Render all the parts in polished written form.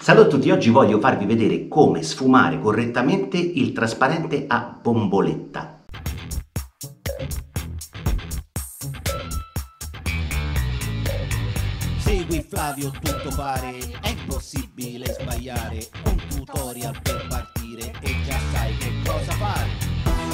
Salve a tutti, oggi voglio farvi vedere come sfumare correttamente il trasparente a bomboletta. Segui Flavio, tutto pare, è impossibile sbagliare. Un tutorial per partire e già sai che cosa fare.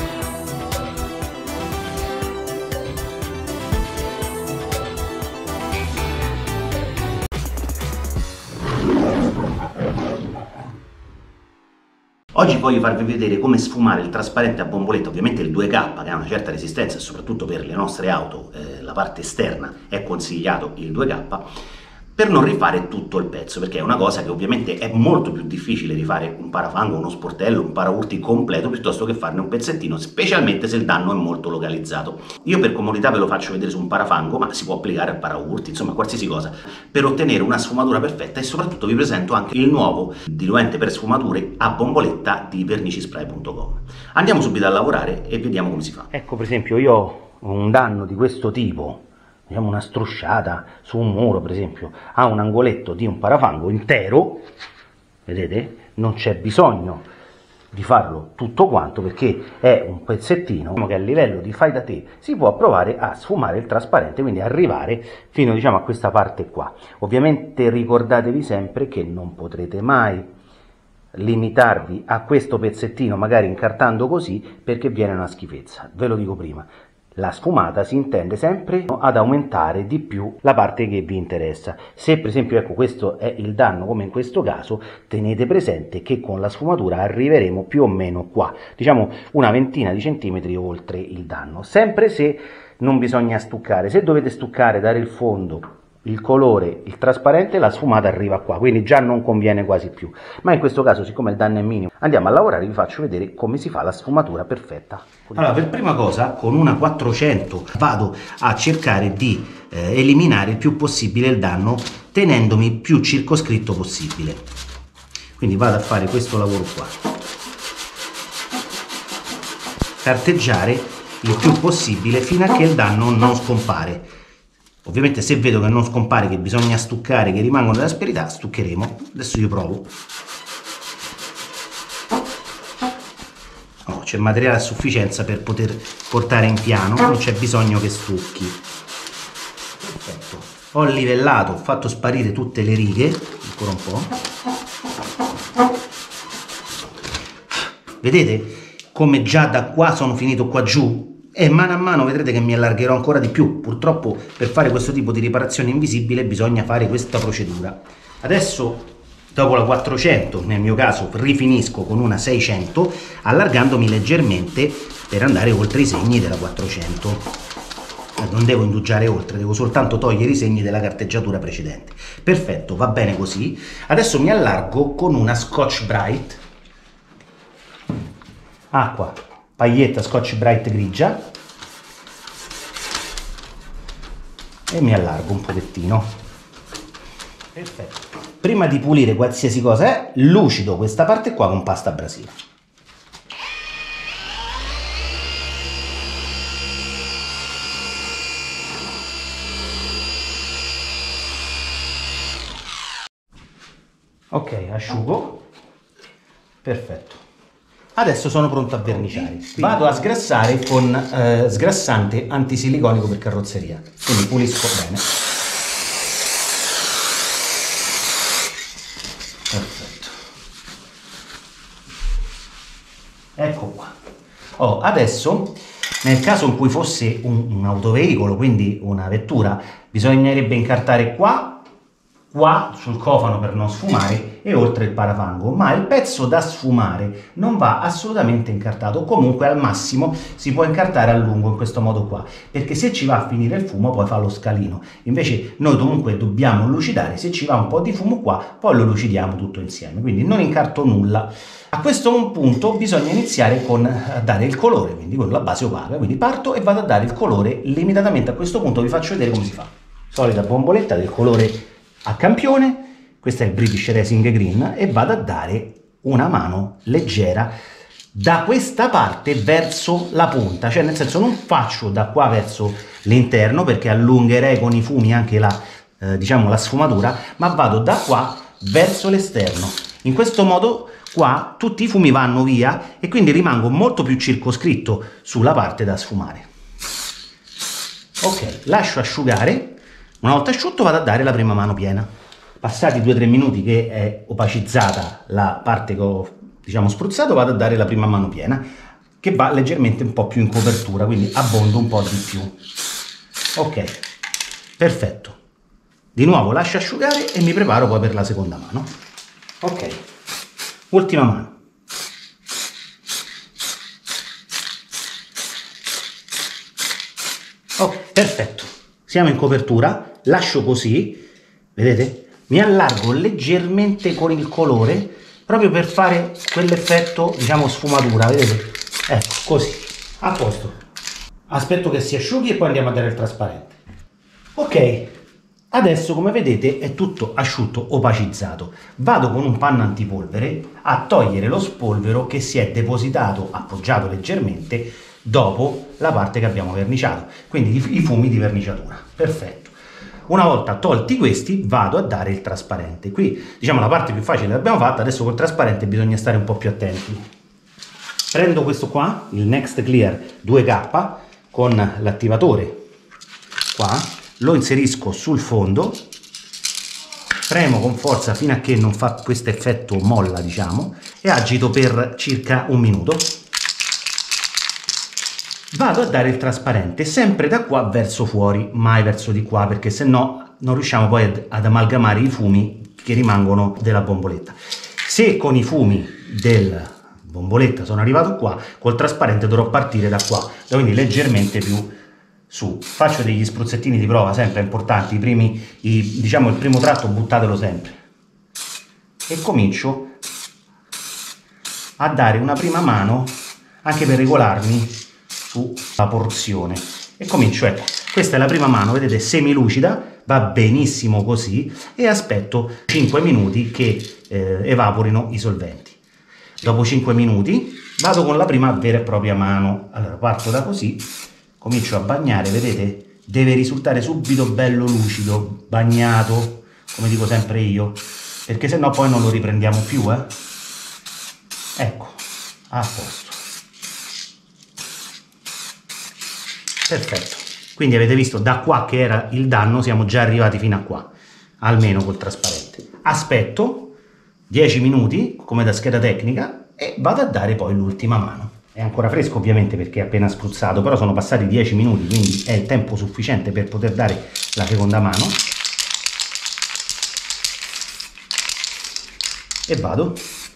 Oggi voglio farvi vedere come sfumare il trasparente a bomboletta, ovviamente il 2K che ha una certa resistenza e soprattutto per le nostre auto la parte esterna è consigliato il 2K, per non rifare tutto il pezzo, perché è una cosa che ovviamente è molto più difficile rifare un parafango, uno sportello, un paraurti completo piuttosto che farne un pezzettino, specialmente se il danno è molto localizzato. Io per comodità ve lo faccio vedere su un parafango, ma si può applicare al paraurti, insomma qualsiasi cosa, per ottenere una sfumatura perfetta. E soprattutto vi presento anche il nuovo diluente per sfumature a bomboletta di vernicispray.com. Andiamo subito a lavorare e vediamo come si fa. Ecco, per esempio, io ho un danno di questo tipo, diciamo una strusciata su un muro, per esempio, ha un angoletto di un parafango intero, vedete? Non c'è bisogno di farlo tutto quanto perché è un pezzettino che a livello di fai da te si può provare a sfumare il trasparente, quindi arrivare fino, diciamo, a questa parte qua. Ovviamente ricordatevi sempre che non potrete mai limitarvi a questo pezzettino, magari incartando così, perché viene una schifezza, ve lo dico prima. La sfumata si intende sempre ad aumentare di più la parte che vi interessa. Se per esempio, ecco, questo è il danno come in questo caso, tenete presente che con la sfumatura arriveremo più o meno qua, diciamo una ventina di centimetri oltre il danno, sempre se non bisogna stuccare. Se dovete stuccare, dare il fondo, il colore, il trasparente, la sfumata arriva qua, quindi già non conviene quasi più. Ma in questo caso, siccome il danno è minimo, andiamo a lavorare, vi faccio vedere come si fa la sfumatura perfetta. Allora, per prima cosa, con una 400 vado a cercare di eliminare il più possibile il danno, tenendomi più circoscritto possibile. Quindi vado a fare questo lavoro qua, carteggiare il più possibile fino a che il danno non scompare. Ovviamente se vedo che non scompare, che bisogna stuccare, che rimangono delle asperità, stuccheremo. Adesso io provo. Oh, c'è materiale a sufficienza per poter portare in piano, non c'è bisogno che stucchi. Perfetto. Ho livellato, ho fatto sparire tutte le righe, ancora un po'. Vedete come già da qua sono finito qua giù? E mano a mano vedrete che mi allargherò ancora di più. Purtroppo per fare questo tipo di riparazione invisibile bisogna fare questa procedura. Adesso, dopo la 400, nel mio caso rifinisco con una 600, allargandomi leggermente per andare oltre i segni della 400. Non devo indugiare oltre, devo soltanto togliere i segni della carteggiatura precedente. Perfetto, va bene così. Adesso mi allargo con una Scotch-Brite, acqua, paglietta Scotch-Brite grigia, e mi allargo un pochettino. Perfetto. Prima di pulire qualsiasi cosa lucido questa parte qua con pasta abrasiva. Ok, asciugo. Perfetto. Adesso sono pronto a verniciare. Vado a sgrassare con sgrassante antisiliconico per carrozzeria. Quindi pulisco bene. Perfetto. Ecco qua. Oh, adesso, nel caso in cui fosse un autoveicolo, quindi una vettura, bisognerebbe incartare qua sul cofano per non sfumare e oltre il parafango, ma il pezzo da sfumare non va assolutamente incartato. Comunque al massimo si può incartare a lungo in questo modo qua, perché se ci va a finire il fumo poi fa lo scalino. Invece noi comunque dobbiamo lucidare, se ci va un po' di fumo qua poi lo lucidiamo tutto insieme, quindi non incarto nulla. A questo punto bisogna iniziare con dare il colore, quindi con la base opaca, quindi parto e vado a dare il colore limitatamente. A questo punto vi faccio vedere come si fa. Solita bomboletta del colore a campione, questo è il British Racing Green, e vado a dare una mano leggera da questa parte verso la punta, cioè nel senso non faccio da qua verso l'interno perché allungherei con i fumi anche la, diciamo, la sfumatura, ma vado da qua verso l'esterno. In questo modo qua tutti i fumi vanno via e quindi rimango molto più circoscritto sulla parte da sfumare. Ok, lascio asciugare. Una volta asciutto vado a dare la prima mano piena. Passati 2-3 minuti che è opacizzata la parte che ho, diciamo, spruzzato, vado a dare la prima mano piena, che va leggermente un po' più in copertura, quindi abbondo un po' di più. Ok, perfetto. Di nuovo lascio asciugare e mi preparo poi per la seconda mano. Ok, ultima mano. Oh, perfetto, siamo in copertura, lascio così, vedete? Mi allargo leggermente con il colore proprio per fare quell'effetto, diciamo, sfumatura, vedete? Ecco, così, a posto. Aspetto che si asciughi e poi andiamo a dare il trasparente. Ok, adesso come vedete è tutto asciutto, opacizzato. Vado con un panno antipolvere a togliere lo spolvero che si è depositato, appoggiato leggermente, dopo la parte che abbiamo verniciato, quindi i fumi di verniciatura. Perfetto. Una volta tolti questi vado a dare il trasparente. Qui, diciamo, la parte più facile l'abbiamo fatta, adesso col trasparente bisogna stare un po' più attenti. Prendo questo qua, il Next Clear 2K, con l'attivatore qua, lo inserisco sul fondo, premo con forza fino a che non fa questo effetto molla, diciamo, e agito per circa un minuto. Vado a dare il trasparente sempre da qua verso fuori, mai verso di qua, perché se no non riusciamo poi ad amalgamare i fumi che rimangono della bomboletta. Se con i fumi del bomboletta sono arrivato qua, col trasparente dovrò partire da qua, quindi leggermente più su. Faccio degli spruzzettini di prova sempre importanti, diciamo il primo tratto buttatelo sempre, e comincio a dare una prima mano anche per regolarmi sulla porzione e comincio, ecco, questa è la prima mano, vedete, semilucida, va benissimo così, e aspetto 5 minuti che evaporino i solventi. Dopo 5 minuti vado con la prima vera e propria mano, allora parto da così, comincio a bagnare, vedete, deve risultare subito bello lucido, bagnato, come dico sempre io, perché se no poi non lo riprendiamo più, ecco, a posto. Perfetto, quindi avete visto da qua che era il danno, siamo già arrivati fino a qua, almeno col trasparente. Aspetto 10 minuti come da scheda tecnica e vado a dare poi l'ultima mano. È ancora fresco ovviamente perché è appena spruzzato, però sono passati 10 minuti, quindi è il tempo sufficiente per poter dare la seconda mano. E vado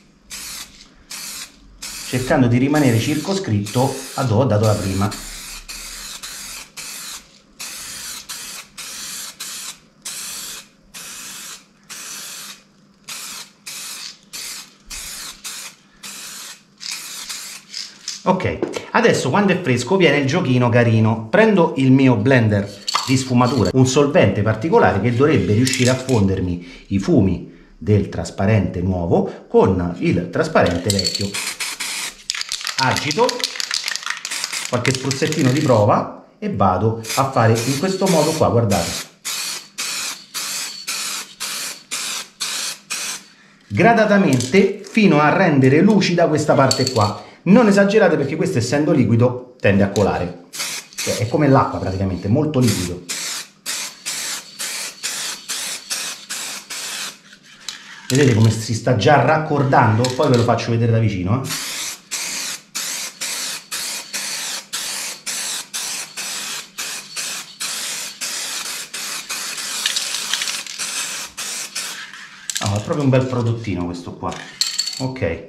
cercando di rimanere circoscritto a dove ho dato la prima. Ok, adesso quando è fresco viene il giochino carino. Prendo il mio blender di sfumatura, un solvente particolare che dovrebbe riuscire a fondermi i fumi del trasparente nuovo con il trasparente vecchio. Agito, qualche spruzzettino di prova e vado a fare in questo modo qua, guardate. Gradatamente fino a rendere lucida questa parte qua. Non esagerate perché questo, essendo liquido, tende a colare, cioè, è come l'acqua praticamente, molto liquido. Vedete come si sta già raccordando? Poi ve lo faccio vedere da vicino, Oh, è proprio un bel prodottino questo qua. Ok,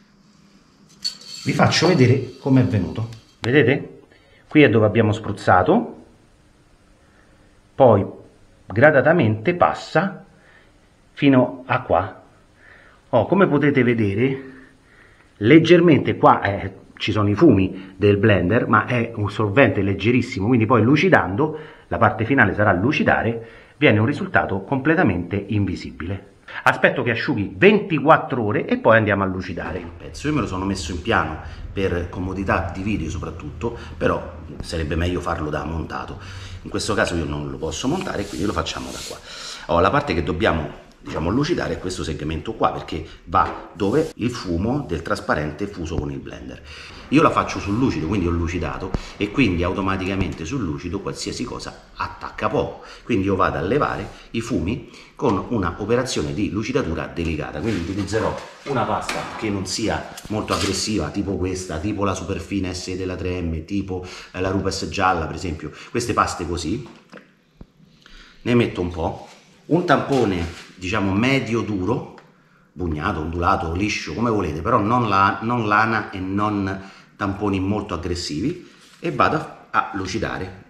vi faccio vedere come è venuto. Vedete? Qui è dove abbiamo spruzzato, poi gradatamente passa fino a qua. Come potete vedere, leggermente qua ci sono i fumi del blender, ma è un solvente leggerissimo, quindi poi lucidando, la parte finale sarà lucidare, viene un risultato completamente invisibile. Aspetto che asciughi 24 ore e poi andiamo a lucidare il pezzo. Io me lo sono messo in piano per comodità di video soprattutto, però sarebbe meglio farlo da montato. In questo caso io non lo posso montare, quindi lo facciamo da qua. La parte che dobbiamo diciamo lucidare è questo segmento qua, perché va dove il fumo del trasparente è fuso con il blender. Io la faccio sul lucido, quindi ho lucidato, e quindi automaticamente sul lucido qualsiasi cosa attacca poco, quindi io vado a levare i fumi con una operazione di lucidatura delicata. Quindi utilizzerò una pasta che non sia molto aggressiva, tipo questa, tipo la Superfine S della 3M, tipo la Rupes gialla per esempio, queste paste così. Ne metto un po', un tampone diciamo medio duro, bugnato, ondulato, liscio, come volete, però non lana e non tamponi molto aggressivi, e vado a lucidare.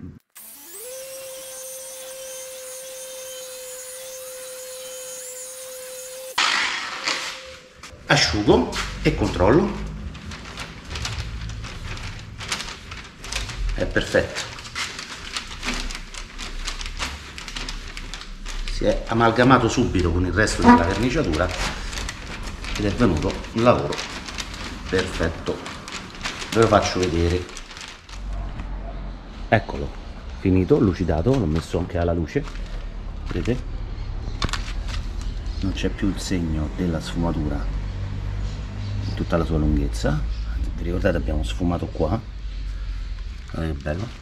Asciugo e controllo. È perfetto. Si è amalgamato subito con il resto della verniciatura ed è venuto un lavoro perfetto. Ve lo faccio vedere. Eccolo, finito, lucidato, l'ho messo anche alla luce, vedete? Non c'è più il segno della sfumatura in tutta la sua lunghezza. Vi ricordate, abbiamo sfumato qua, guardate che bello.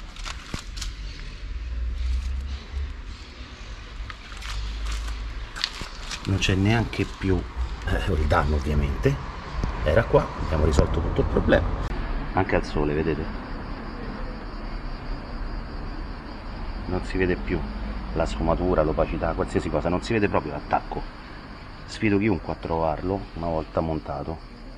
Non c'è neanche più il danno, ovviamente era qua, abbiamo risolto tutto il problema. Anche al sole, vedete, non si vede più la sfumatura, l'opacità, qualsiasi cosa, non si vede proprio l'attacco. Sfido chiunque a trovarlo una volta montato.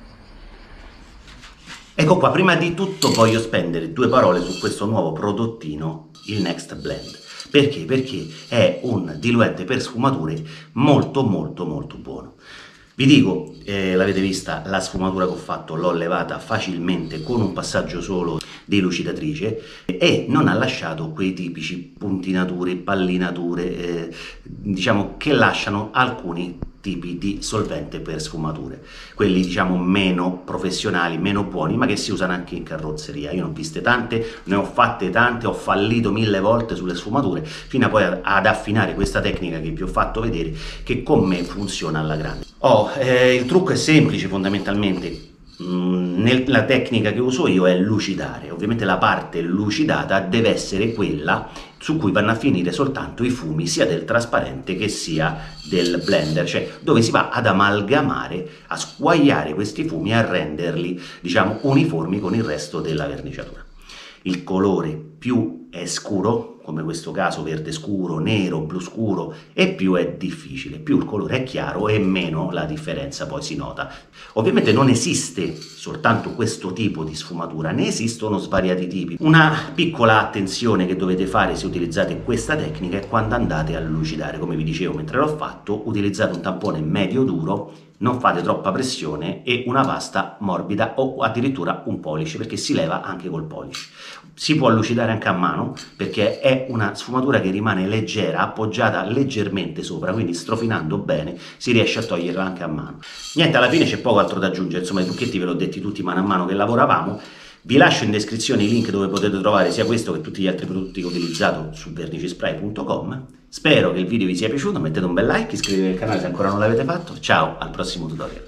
Ecco qua, prima di tutto voglio spendere due parole su questo nuovo prodottino, il Next Blend. Perché? Perché è un diluente per sfumature molto buono. Vi dico, l'avete vista, la sfumatura che ho fatto l'ho levata facilmente con un passaggio solo di lucidatrice e non ha lasciato quei tipici puntinature, pallinature, diciamo, che lasciano alcuni tipi di solvente per sfumature, quelli diciamo meno professionali, meno buoni, ma che si usano anche in carrozzeria. Io ne ho viste tante, ne ho fatte tante, ho fallito 1000 volte sulle sfumature, fino a poi ad affinare questa tecnica che vi ho fatto vedere, che con me funziona alla grande. Il trucco è semplice fondamentalmente. La tecnica che uso io è lucidare. Ovviamente la parte lucidata deve essere quella su cui vanno a finire soltanto i fumi sia del trasparente che sia del blender, cioè dove si va ad amalgamare, a squagliare questi fumi e a renderli diciamo uniformi con il resto della verniciatura. Il colore più è scuro, come questo caso verde scuro, nero, blu scuro, e più è difficile, più il colore è chiaro e meno la differenza poi si nota. Ovviamente non esiste soltanto questo tipo di sfumatura, ne esistono svariati tipi. Una piccola attenzione che dovete fare se utilizzate questa tecnica è quando andate a lucidare. Come vi dicevo mentre l'ho fatto, utilizzate un tampone medio duro, non fate troppa pressione e una pasta morbida o addirittura un polish, perché si leva anche col polish. Si può lucidare anche a mano perché è una sfumatura che rimane leggera, appoggiata leggermente sopra, quindi strofinando bene si riesce a toglierla anche a mano. Niente, alla fine c'è poco altro da aggiungere, insomma i trucchetti ve l'ho detti tutti mano a mano che lavoravamo. Vi lascio in descrizione i link dove potete trovare sia questo che tutti gli altri prodotti che ho utilizzato su vernicispray.com. Spero che il video vi sia piaciuto, mettete un bel like, iscrivetevi al canale se ancora non l'avete fatto. Ciao, al prossimo tutorial.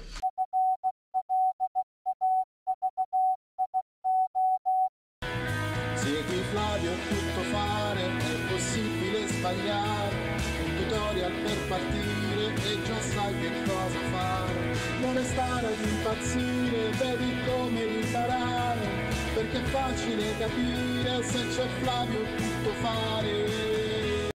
Segui Flavio, tutto fare, è possibile sbagliare. Un tutorial per partire e già sai che cosa fare. Non restare ad impazzire, vedi come imparare, perché è facile capire se c'è Flavio tutto fare.